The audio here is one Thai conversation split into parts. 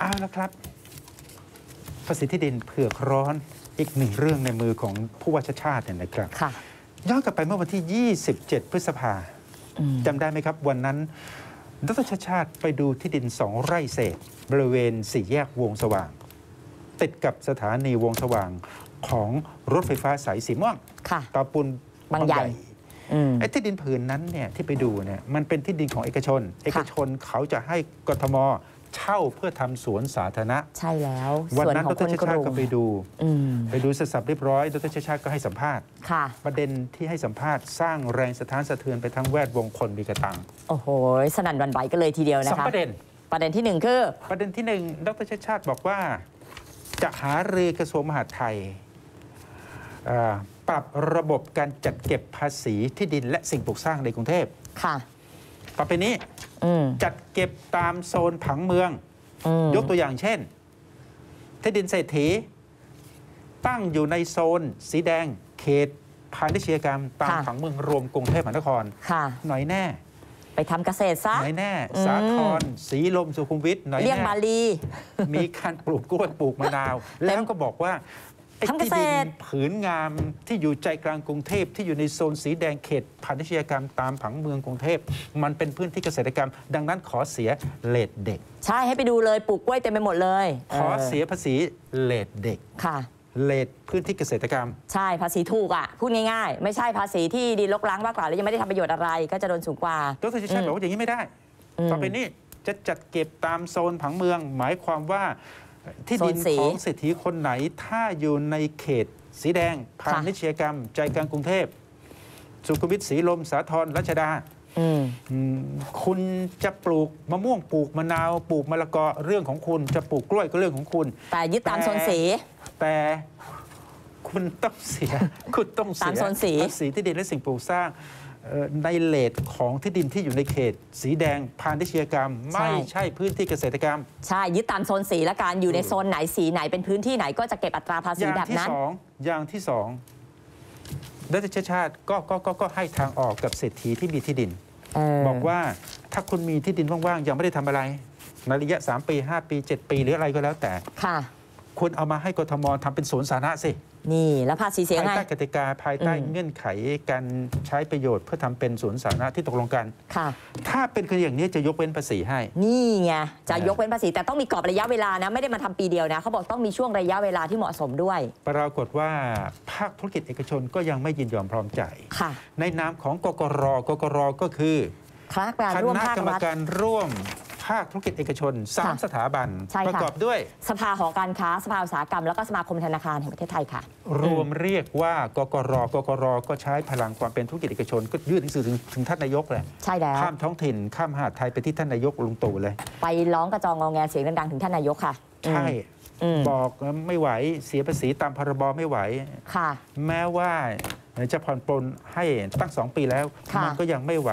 เอาละครับภาษีที่ดินเผือกร้อนอีกหนึ่งเรื่องในมือของผู้ว่าชาติเนี่ยนะครับย้อนกลับไปเมื่อวันที่ 27 พฤษภาจำได้ไหมครับวันนั้นดร.ชาติไปดูที่ดิน2 ไร่เศษบริเวณ4 แยกวงสว่างติดกับสถานีวงสว่างของรถไฟฟ้าสายสีม่วงตาปูนบางใหญ่ไอ้ที่ดินผืนนั้นเนี่ยที่ไปดูเนี่ยมันเป็นที่ดินของเอกชนเขาจะให้กทมเช่าเพื่อทำสวนสาธารณะใช่แล้ววันนั้นดร.ชาติก็ไปดูเสร็จสับเรียบร้อยดร.ชาติก็ให้สัมภาษณ์ประเด็นที่ให้สัมภาษณ์สร้างแรงสะท้านสะเทือนไปทั้งแวดวงคนมีกระตังโอ้โหสนั่นหวั่นไหวกันเลยทีเดียวนะคะ2 ประเด็นที่1คือประเด็นที่1ดร.ชาติบอกว่าจะหารือกระทรวงมหาดไทยปรับระบบการจัดเก็บภาษีที่ดินและสิ่งปลูกสร้างในกรุงเทพต่อไปนี้จัดเก็บตามโซนผังเมืองยกตัวอย่างเช่นที่ดินเศรษฐีตั้งอยู่ในโซนสีแดงเขตพาณิชยกรรมตามผังเมืองรวมกรุงเทพมหานครหน่อยแน่ไปทำเกษตรซะหน่อยแน่สาทรสีลมสุขุมวิทหน่อยแน่เรียกบาลีมีการปลูกกล้วยปลูกมะนาวแล้วก็บอกว่าที่ดินผืนงามที่อยู่ใจกลางกรุงเทพที่อยู่ในโซนสีแดงเขตพาณิชยกรรมตามผังเมืองกรุงเทพมันเป็นพื้นที่เกษตรกรรมดังนั้นขอเสียเลทเด็กใช่ให้ไปดูเลยปลูกกล้วยเต็มไปหมดเลยขอเสียภาษีเลทเด็กค่ะเลทพื้นที่เกษตรกรรมใช่ภาษีถูกอ่ะพูดง่ายๆไม่ใช่ภาษีที่ดินรกร้างว่ากล่าวแล้วยังไม่ได้ทำประโยชน์อะไรก็จะโดนสูงกว่าดร.ชาติบอกว่าอย่างนี้ไม่ได้ต่อไปนี้จะจัดเก็บตามโซนผังเมืองหมายความว่าที่ดินของเศรษฐีคนไหนถ้าอยู่ในเขตสีแดงพาณิชยกรรมใจกลางกรุงเทพสุขุมวิทสีลมสาทรรัชดาคุณจะปลูกมะม่วงปลูกมะนาวปลูกมะละกอเรื่องของคุณจะปลูกกล้วยก็เรื่องของคุณแต่ยึดตามโซนสีแต่คุณต้องเสียภาษีที่ดินและสิ่งปลูกสร้างในเลทของที่ดินที่อยู่ในเขตสีแดงพาณิชยกรรมไม่ใช่พื้นที่เกษตรกรรมใช่ยึดตามโซนสีและการอยู่ในโซนไหนสีไหนเป็นพื้นที่ไหนก็จะเก็บอัตราภาษีแบบนั้นอย่างที่สองดร.ชาติก็ให้ทางออกกับเศรษฐีที่มีที่ดินบอกว่าถ้าคุณมีที่ดินว่างๆยังไม่ได้ทำอะไรในระยะ3 ปี 5 ปี 7 ปีหรืออะไรก็แล้วแต่คุณเอามาให้กทมทำเป็นสวนสาธารณะสินี่แล้วภาษีเสียไงภายใต้กติกาภายใต้เงื่อนไขการใช้ประโยชน์เพื่อทำเป็นสวนสาธารณะที่ตกลงกันถ้าเป็นคดีอย่างนี้จะยกเว้นภาษีให้นี่ไงจะยกเว้นภาษีแต่ต้องมีกรอบระยะเวลานะไม่ได้มาทำปีเดียวนะเขาบอกต้องมีช่วงระยะเวลาที่เหมาะสมด้วยปรากฏว่าภาคธุรกิจเอกชนก็ยังไม่ยินยอมพร้อมใจในนามของกกรก็คือคณะกรรมการร่วมภาคธุรกิจเอกชน3 สถาบันประกอบด้วยสภาหอการค้าสภาอุตสาหกรรมแล้วก็สมาคมธนาคารแห่งประเทศไทยค่ะรวมเรียกว่ากกรก็ใช้พลังความเป็นธุรกิจเอกชนก็ยื่นหนังสือถึงท่านนายกเลยใช่แล้วข้ามท้องถิ่นข้ามมหาดไทยไปที่ท่านนายกลุงตู่เลยไปร้องกระจองงอแงเสียงดังๆถึงท่านนายกค่ะใช่บอกไม่ไหวเสียภาษีตามพรบไม่ไหวค่ะแม้ว่าจะผ่อนปลนให้ตั้ง2 ปีแล้วมันก็ยังไม่ไหว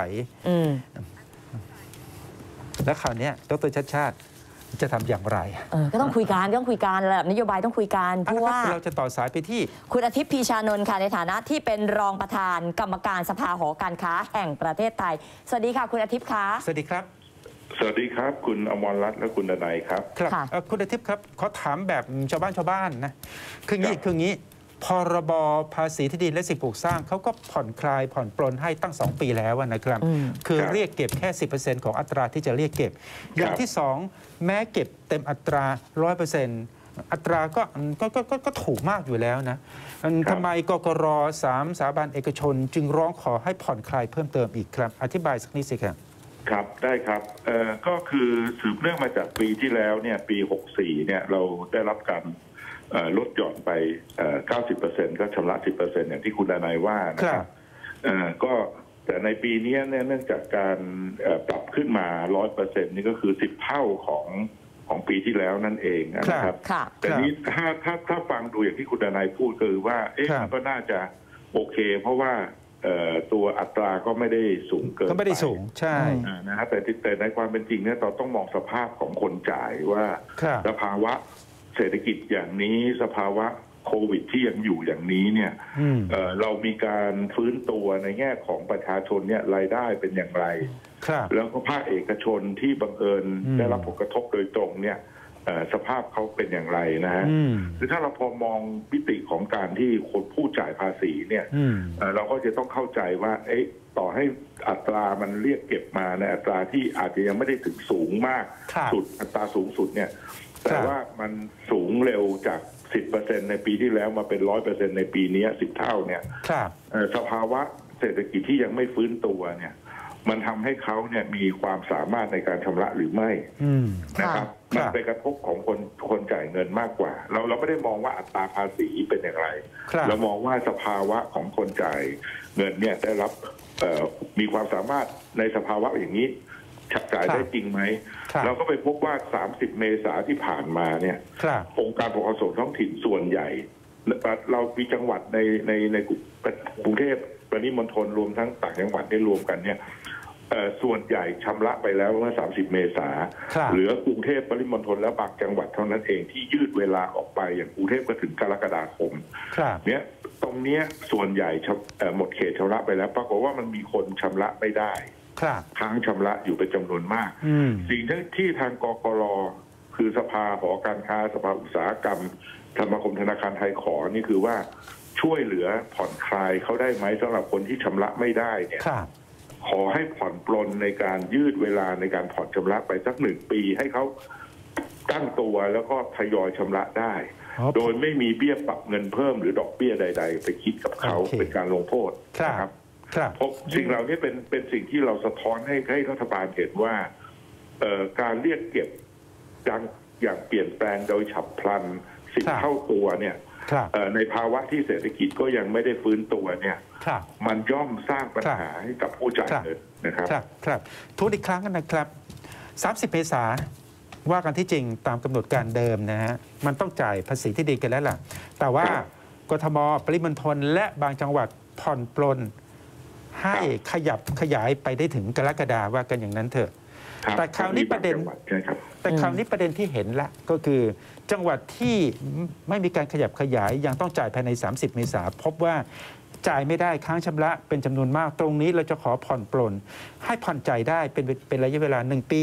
แล้วคราวนี้ดร.ชาติจะทำอย่างไรก็ต้องคุยกันระดับนโยบายต้องคุยกันเพราะว่าเราจะต่อสายไปที่คุณอาทิตย์พีชานนท์ค่ะในฐานะที่เป็นรองประธานกรรมการสภาหอการค้าแห่งประเทศไทยสวัสดีค่ะคุณอาทิตย์คะสวัสดีครับสวัสดีครับคุณอมรรัตน์และคุณดนัยครับคุณอาทิตย์ครับขอถามแบบชาวบ้านนะคืองี้พรบภาษีที่ดินและสิ่งปลูกสร้างเขาก็ผ่อนคลายผ่อนปลนให้ตั้ง2 ปีแล้วนะครับคือเรียกเก็บแค่ 10% ของอัตราที่จะเรียกเก็บอย่างที่2แม้เก็บเต็มอัตรา 100%อัตราก็ถูกมากอยู่แล้วนะทำไมกกร3 สถาบันเอกชนจึงร้องขอให้ผ่อนคลายเพิ่มเติมอีกครับอธิบายสักนิดสิครับครับได้ครับก็คือสืบเนื่องมาจากปีที่แล้วเนี่ยปี64เนี่ยเราได้รับการลดหย่อนไป 90% ก็ชำระ 10% อย่างที่คุณดนัยว่านะครับก็แต่ในปีนี้เนี่ยเนื่องจากการปรับขึ้นมา 100% นี่ก็คือ10 เท่าของปีที่แล้วนั่นเองนะครับแต่นี้ถ้าฟังดูอย่างที่คุณดนัยพูดคือว่ามันก็น่าจะโอเคเพราะว่าตัวอัตราก็ไม่ได้สูงเกินไปก็ไม่ได้สูงใช่นะฮะแต่ในความเป็นจริงเนี่ยเราต้องมองสภาพของคนจ่ายว่าสภาวะเศรษฐกิจอย่างนี้สภาวะโควิดที่ยังอยู่อย่างนี้เนี่ยเรามีการฟื้นตัวในแง่ของประชาชนเนี่ยรายได้เป็นอย่างไรแล้วก็ภาคเอกชนที่บังเอิญได้รับผลกระทบโดยตรงเนี่ยสภาพเขาเป็นอย่างไรนะฮะคือถ้าเราพอมองมิติของการที่คนผู้จ่ายภาษีเนี่ยเราก็จะต้องเข้าใจว่าต่อให้อัตรามันเรียกเก็บมาในอัตราที่อาจจะยังไม่ได้ถึงสูงมากสุดอัตราสูงสุดเนี่ยแต่ว่ามันสูงเร็วจาก 10% ในปีที่แล้วมาเป็น 100% ในปีนี้10 เท่าเนี่ยสภาวะเศรษฐกิจที่ยังไม่ฟื้นตัวเนี่ยมันทำให้เขาเนี่ยมีความสามารถในการชำระหรือไม่นะครับมันเป็นกระทบของคนจ่ายเงินมากกว่าเราไม่ได้มองว่าอัตราภาษีเป็นอย่างไรเรามองว่าสภาวะของคนจ่ายเงินเนี่ยได้รับมีความสามารถในสภาวะอย่างนี้จ่ายได้จริงไหมเราก็ไปพบว่า30 เมษายนที่ผ่านมาเนี่ยองค์การปกครองส่วนท้องถิ่นส่วนใหญ่เรามีจังหวัดในกรุงเทพปริมณฑลรวมทั้งต่างจังหวัดได้รวมกันเนี่ยส่วนใหญ่ชำระไปแล้วเมื่อ30 เมษายนเหลือกรุงเทพปริมณฑลและบางจังหวัดเท่านั้นเองที่ยืดเวลาออกไปอย่างกรุงเทพก็ถึงกรกฎาคมเนี่ยตรงนี้ส่วนใหญ่หมดเขตชำระไปแล้วปรากฏว่ามันมีคนชำระไม่ได้ค้างชำระอยู่เป็นจำนวนมากสิ่งที่ทางกกร.คือสภาหอการค้าสภาอุตสาหกรรมสมาคมธนาคารไทยขอนี่คือว่าช่วยเหลือผ่อนคลายเขาได้ไหมสำหรับคนที่ชำระไม่ได้เนี่ยขอให้ผ่อนปลนในการยืดเวลาในการผ่อนชำระไปสัก1 ปีให้เขาตั้งตัวแล้วก็ทยอยชำระได้โดยไม่มีเบี้ยปรับเงินเพิ่มหรือดอกเบี้ยใดๆไปคิดกับเขาเป็นการลงโทษนะครับเพราะสิ่งเหล่านี้เป็นสิ่งที่เราสะท้อนให้รัฐบาลเห็นว่าการเรียกเก็บอย่างเปลี่ยนแปลงโดยฉับพลัน10 เท่าตัวเนี่ยในภาวะที่เศรษฐกิจก็ยังไม่ได้ฟื้นตัวเนี่ยมันย่อมสร้างปัญหาให้กับผู้จ่ายเงินนะครับครับทวนอีกครั้งกันนะครับ30 เมษายนว่ากันที่จริงตามกำหนดการเดิมนะฮะมันต้องจ่ายภาษีที่ดินกันแล้วล่ะแต่ว่ากทมปริมณฑลและบางจังหวัดผ่อนปลนให้ขยับขยายไปได้ถึงกรกฎาคมว่ากันอย่างนั้นเถอะแต่คราวนี้ประเด็นที่เห็นละก็คือจังหวัดที่ไม่มีการขยับขยายยังต้องจ่ายภายใน30 เมษายนพบว่าจ่ายไม่ได้ค้างชำระเป็นจำนวนมากตรงนี้เราจะขอผ่อนปลนให้ผ่อนจ่ายได้เป็นระยะเวลา1 ปี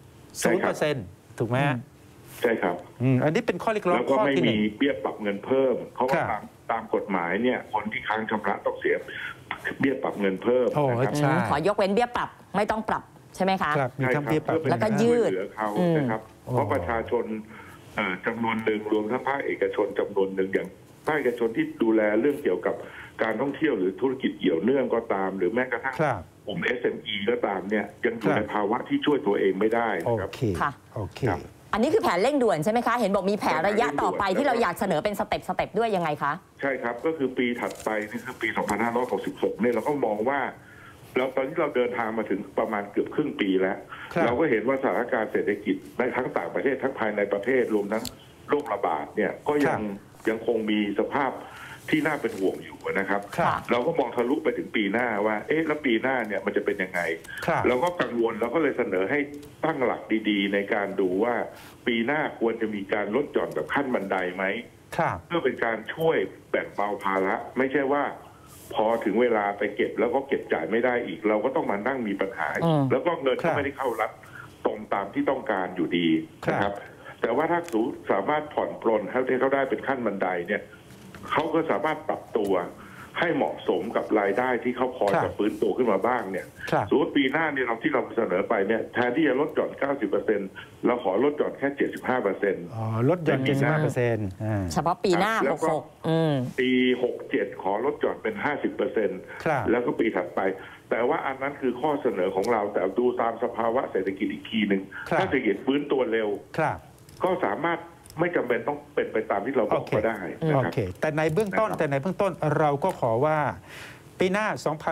0% ถูกไหมใช่ครับอันนี้เป็นข้อเรียกร้องข้อที่ 1แล้วก็ไม่มีเบี้ยปรับเงินเพิ่มเพราะว่าตามกฎหมายเนี่ยคนที่ค้างชำระต้องเสียเบี้ยปรับเงินเพิ่มขอยกเว้นเบี้ยปรับไม่ต้องปรับใช่ไหมคะมีทั้งเบี้ยปรับแล้วก็ยืดเขานะครับเพราะประชาชนจำนวนหนึ่งรวมทั้งภาคเอกชนจำนวนหนึ่งอย่างภาคเอกชนที่ดูแลเรื่องเกี่ยวกับการท่องเที่ยวหรือธุรกิจเกี่ยวเนื่องก็ตามหรือแม้กระทั่งกลุ่ม SME ก็ตามเนี่ยยังอยู่ในภาวะที่ช่วยตัวเองไม่ได้ครับโอเคอันนี้คือแผนเร่งด่วนใช่ไหมคะเห็นบอกมีแผนระยะต่อไปที่เราอยากเสนอเป็นสเต็ปด้วยยังไงคะใช่ครับก็คือปีถัดไปนี่คือปี 2566เนี่ยเราก็มองว่าแล้วตอนที่เราเดินทางมาถึงประมาณเกือบครึ่งปีแล้วเราก็เห็นว่าสถานการณ์เศรษฐกิจในทั้งต่างประเทศทั้งภายในประเทศรวมทั้งโรคระบาดเนี่ยก็ยังคงมีสภาพที่น่าเป็นห่วงอยู่นะครับเราก็มองทะลุไปถึงปีหน้าว่าแล้วปีหน้าเนี่ยมันจะเป็นยังไงเราก็กังวลเราก็เลยเสนอให้ตั้งหลักดีๆในการดูว่าปีหน้าควรจะมีการลดหย่อนแบบขั้นบันไดไหมเพื่อเป็นการช่วยแบ่งเบาภาระไม่ใช่ว่าพอถึงเวลาไปเก็บแล้วก็เก็บจ่ายไม่ได้อีกเราก็ต้องมานั่งมีปัญหาแล้วก็เงินก็ไม่ได้เข้ารัฐตรงตามที่ต้องการอยู่ดีนะครับแต่ว่าถ้าสามารถผ่อนปลนให้เขาได้เป็นขั้นบันไดเนี่ยเขาก็สามารถปรับตัวให้เหมาะสมกับรายได้ที่เขาพอจะฟื้นตัวขึ้นมาบ้างเนี่ยสมมติปีหน้าเนี่ยที่เราเสนอไปเนี่ยแทนที่จะลดหย่อน 90% เราขอลดหย่อนแค่ 75% ลดหย่อน 75% เฉพาะปีหน้า66 ปี67ขอลดหย่อนเป็น 50% แล้วก็ปีถัดไปแต่ว่าอันนั้นคือข้อเสนอของเราแต่ดูตามสภาวะเศรษฐกิจอีกทีหนึ่งถ้าเศรษฐกิจฟื้นตัวเร็วก็สามารถไม่จำเป็นต้องเป็นไปตามที่เราบอกก็ได้นะครับแต่ในเบื้องต้นเราก็ขอว่าปีหน้า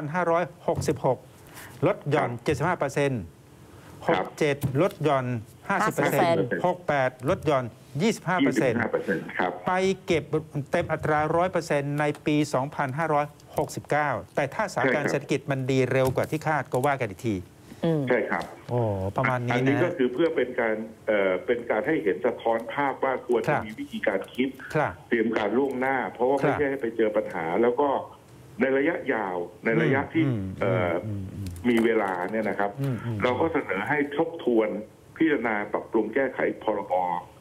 2566 ลดหย่อน 75% 67 ลดหย่อน 50% 68 ลดหย่อน 25% ไปเก็บเต็มอัตรา 100% ในปี 2569 แต่ถ้าสถานการณ์เศรษฐกิจมันดีเร็วกว่าที่คาดก็ว่ากันอีกทีใช่ครับประมาณนี้นะอันนี้ก็คือเพื่อเป็นการให้เห็นสะท้อนภาพว่าควรจะมีวิธีการคิดเตรียมการล่วงหน้าเพราะว่าไม่ใช่ให้ไปเจอปัญหาแล้วก็ในระยะยาวในระยะที่มีเวลาเนี่ยนะครับเราก็เสนอให้ทบทวนพิจารณาปรับปรุงแก้ไขพรบ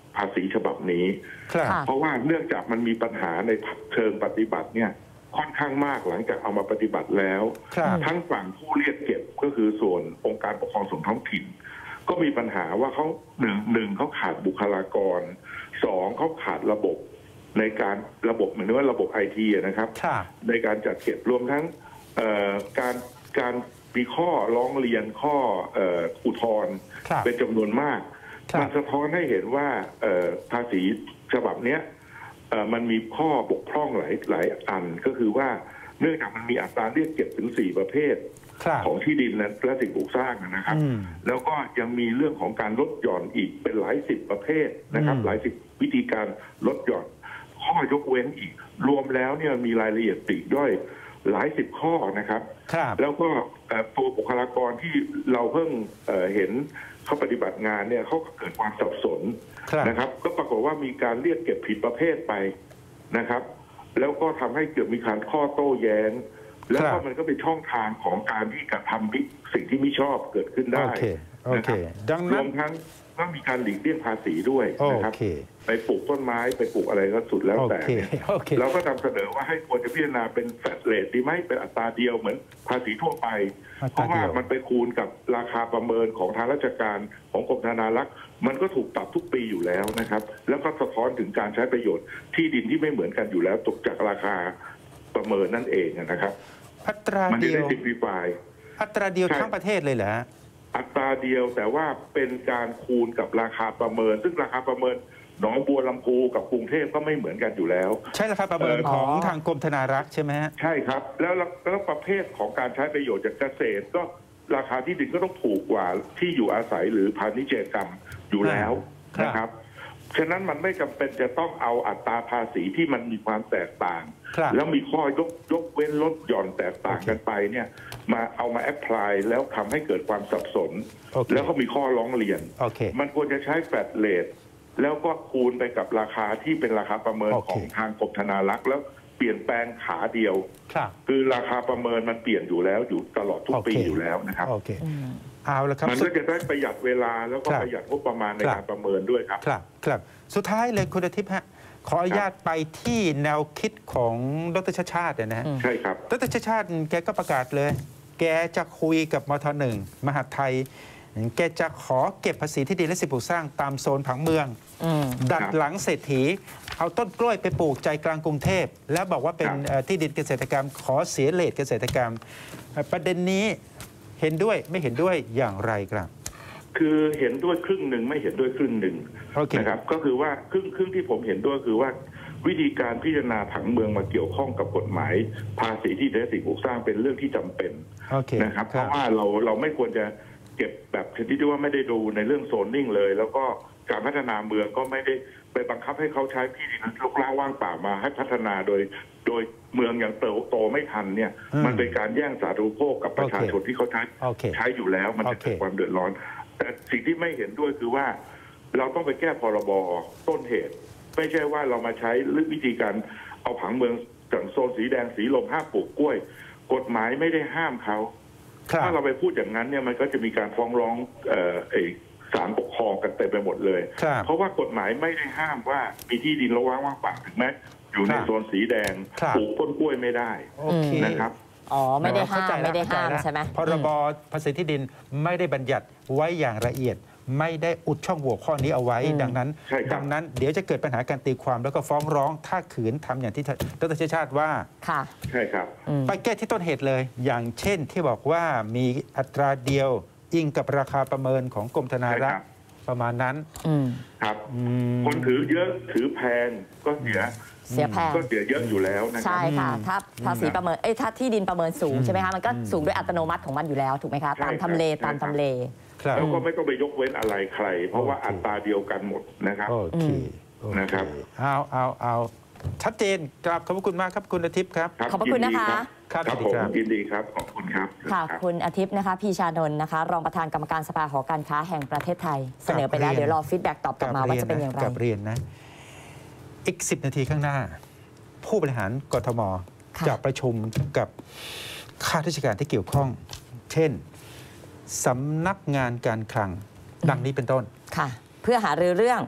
ภาษีฉบับนี้ครับเพราะว่าเนื่องจากมันมีปัญหาในเชิงปฏิบัติเนี่ยค่อนข้างมากหลังจากเอามาปฏิบัติแล้วครับทั้งฝั่งผู้เรียกเก็บก็คือส่วนองค์การปกครองส่วนท้องถิ่น ก็มีปัญหาว่าเขาหนึ่งเขาขาดบุคลากรสองเขาขาดระบบในการระบบเหมือนว่าระบบไอทีนะครับครับในการจัดเก็บรวมทั้งการมีข้อร้องเรียนข้ออุทธรณ์ครับเป็นจำนวนมากครับมันสะท้อนให้เห็นว่าภาษีฉบับเนี้ยมันมีข้อบกพร่องหลายอันก็คือว่าเนื่องจากมันมีอัตราเรียกเก็บถึง4ประเภทครับของที่ดินและสิ่งปลูกสร้างนะครับอืมแล้วก็ยังมีเรื่องของการลดหย่อนอีกเป็นหลายสิบประเภทนะครับอืมหลายสิบวิธีการลดหย่อนข้อยกเว้นอีก รวมแล้วเนี่ยมีรายละเอียดปลีกย่อยหลายสิบข้อนะครับครับแล้วก็ตัวบุคลากรที่เราเพิ่งเห็นเขาปฏิบัติงานเนี่ยเขาก็เกิดความสับสนครับนะครับ ก็ปรากฏว่ามีการเรียกเก็บผิดประเภทไปนะครับ แล้วก็ทำให้เกิดมีการข้อโต้แย้ง แล้วก็มันก็เป็นช่องทางของการที่กระทำสิ่งที่ไม่ชอบเกิดขึ้นได้โอเค โอนะเคครับดังรนั้วน มทั้งก็มีการหลีกเลี่ยงภาษีด้วยโอนะครับเคไปปลูกต้นไม้ไปปลูกอะไรก็สุดแล้วโอแต่เคเนี่ยโอเคเราก็นำเสนอว่าให้ควรจะพิจารณาเป็นแฟลตเรทดีไหมเป็นอัตราเดียวเหมือนภาษีทั่วไปอัตราเดียวเพราะว่ามันไปคูณกับราคาประเมินของทางราชการของกรมธนารักษ์มันก็ถูกปรับทุกปีอยู่แล้วนะครับ แล้วก็สะท้อนถึงการใช้ประโยชน์ที่ดินที่ไม่เหมือนกันอยู่แล้วตกจากราคาประเมินนั่นเองนะครับอัตรามันจะเดียได้วซิมพลิฟายอัตราเดียวใช่ทั้งประเทศเลยเหรอฮะอัตราเดียวแต่ว่าเป็นการคูณกับราคาประเมิน ซึ่งราคาประเมินหนองบัวลำพูกับกรุงเทพก็ไม่เหมือนกันอยู่แล้วใช่ราคาประเมินอ๋อของทางกรมธนารักษ์ใช่ไหมฮะใช่ครับ แล้วประเภทของการใช้ประโยชน์จากเกษตร ก็ราคาที่ดินก็ต้องถูกกว่าที่อยู่อาศัยหรือพาณิชยกรรมอยู่แล้วครับนะครับฉะนั้นมันไม่จำเป็นจะต้องเอาอัตราภาษีที่มันมีความแตกต่างครับแล้วมีข้อยกเว้นลดหย่อนแตกต่างกันไปเนี่ยมาเอามาแอพพลายแล้วทำให้เกิดความสับสนโอเคแล้วก็มีข้อร้องเรียนโอเคมันควรจะใช้แฟลตเรทแล้วก็คูณไปกับราคาที่เป็นราคาประเมินโอเคของทางกรมธนารักษ์แล้วเปลี่ยนแปลงขาเดียวครับคือราคาประเมินมันเปลี่ยนอยู่แล้วอยู่ตลอดทุกปีโอเคอยู่แล้วนะครับโอเค เอาละครับมันก็จะได้ประหยัดเวลาแล้วก็ครับประหยัดงบประมาณในครับการประเมินด้วยครับครับ ครับ สุดท้ายเลยคุณอาทิตย์ฮะ ขออนุญาตไปที่แนวคิดของดร.ชาติชาตินะฮะใช่ครับดร.ชาติชาติแกก็ประกาศเลย แกจะคุยกับมทหนึ่งมหาดไทย แกจะขอเก็บภาษีที่ดินและสิ่งปลูกสร้างตามโซนผังเมือง ดัดหลังเศรษฐี เอาต้นกล้วยไปปลูกใจกลางกรุงเทพ แล้วบอกว่าเป็นครับที่ดินเกษตรกรรม ขอเสียเลทเกษตรกรรม ประเด็นนี้เห็นด้วยไม่เห็นด้วยอย่างไรครับคือเห็นด้วยครึ่งหนึ่งไม่เห็นด้วยครึ่งหนึ่งโอเคนะครับก็คือว่าครึ่งที่ผมเห็นด้วยคือว่าวิธีการพิจารณาผังเมืองมาเกี่ยวข้องกับกฎหมาย ภาษีที่ดินและสิ่งปลูกสร้างเป็นเรื่องที่จำเป็นโอเคนะครับคเพรับราะว่าเราไม่ควรจะเก็บแบบชนิดที่ว่าไม่ได้ดูในเรื่องโซนนิ่งเลย แล้วก็การพัฒนาเมืองก็ไม่ได้ไปบังคับให้เขาใช้ที่ดินรกร้างว่างเปล่ามาให้พัฒนาโดยเมืองอย่างโตไม่ทันเนี่ย มันเป็นการแย่งสาธารณูปโภคกับประชาชนที่เขาใช้โอเคใช้อยู่แล้วมันจะเกิดความเดือดร้อน แต่สิ่งที่ไม่เห็นด้วยคือว่าเราต้องไปแก้พรบต้นเหตุ ไม่ใช่ว่าเรามาใช้วิธีการเอาผังเมืองจากโซนสีแดงสีลมห้ามปลูกกล้วย กฎหมายไม่ได้ห้ามเขาครับถ้าเราไปพูดอย่างนั้นเนี่ยมันก็จะมีการฟ้องร้องศาลปกครองกันเต็มไปหมดเลยครับเพราะว่ากฎหมายไม่ได้ห้ามว่ามีที่ดินระว่างเปล่าถึงแม้อยู่ในครับโซนสีแดงครับปลูกต้นกล้วยไม่ได้โอเคนะครับอ๋อ ไม่ได้ห้ามเข้ใจแล้วไม่ได้ห้ามเข้ใจแล้วใช่ไหมพรบภาษีที่ดินไม่ได้บัญญัติไว้อย่างละเอียด ไม่ได้อุดช่องโหว่ข้อนี้เอาไว้ ดังนั้นใช่ครับดังนั้นเดี๋ยวจะเกิดปัญหาการตีความแล้วก็ฟ้องร้องถ้าขืนทำอย่างที่ดร.ชาติชาติว่าค่ะใช่ครับไปแก้ที่ต้นเหตุเลย อย่างเช่นที่บอกว่ามีอัตราเดียวอิงกับราคาประเมินของกรมธนารักษ์ประมาณนั้นครับ คนถือเยอะถือแพงก็เสียเสียแพงก็เสียเยอะอยู่แล้วนะครัใช่ค่ะ ถ้าภาษีประเมินถ้าที่ดินประเมินสูงใช่ไหมคะ มันก็สูงด้วยอัตโนมัติของมันอยู่แล้ว ถูกไหมคะใช่ตามทำเลครับตามทำเลครับแล้วก็ไม่ต้องไปยกเว้นอะไรใคร เพราะว่าโอเคอัตราเดียวกันหมดนะครับโอเคโอเนะครับเอาชัดเจนกราบขอบพระคุณมากครับคุณอาทิตย์ครับรับขอบพระคุณนะคะยินดีครับครับสวัสดีผมครับยินดีครับขอบคุณครับค่ะรับคุณอาทิตย์นะคะ พีชานนท์นะคะ รองประธานกรรมการสภาหอการค้าแห่งประเทศไทย เสนอไปแล้วกราบเรียนเดี๋ยวรอฟีดแบ็กตอบกลับมาว่าจะเป็นอย่างไรกับเรียนนะ อีก 10 นาทีข้างหน้า ผู้บริหารกทมค่ะจะประชุมกับข้าราชการที่เกี่ยวข้อง เช่นสำนักงานการคลัง ดังนี้เป็นต้นค่ะ เพื่อหารือเรื่อง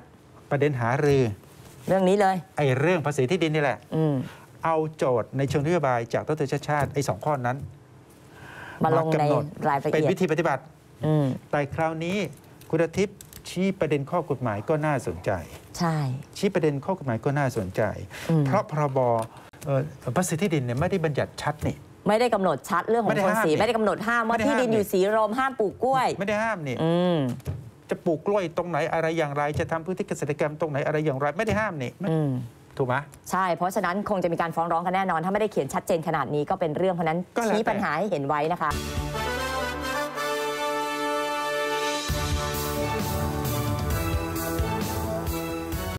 ประเด็นหารือเรื่องนี้เลยไอ้เรื่องภาษีที่ดินนี่แหละเอาโจทย์ในเชิงนโยบายจากดร.ชาติชาติไอ้2 ข้อนั้นมาลงในรายละเอียดเป็นวิธีปฏิบัติแต่คราวนี้คุณอาทิตย์ชี้ประเด็นข้อกฎหมายก็น่าสนใจใช่ชี้ประเด็นข้อกฎหมายก็น่าสนใจเพราะพรบภาษีที่ดินเนี่ยไม่ได้บัญญัติชัดนี่ไม่ได้กำหนดชัดเรื่องของคนสีไม่ได้กำหนดห้ามว่าที่ดินอยู่สีลมห้ามปลูกกล้วยไม่ได้ห้ามนี่จะปลูกกล้วยตรงไหนอะไรอย่างไรจะทำพื้นที่เกษตรกรรมตรงไหนอะไรอย่างไรไม่ได้ห้ามนี่ถูกไหมใช่เพราะฉะนั้นคงจะมีการฟ้องร้องกันแน่นอนถ้าไม่ได้เขียนชัดเจนขนาดนี้ก็เป็นเรื่องเพราะนั้นชี้ปัญหาให้เห็นไว้นะคะ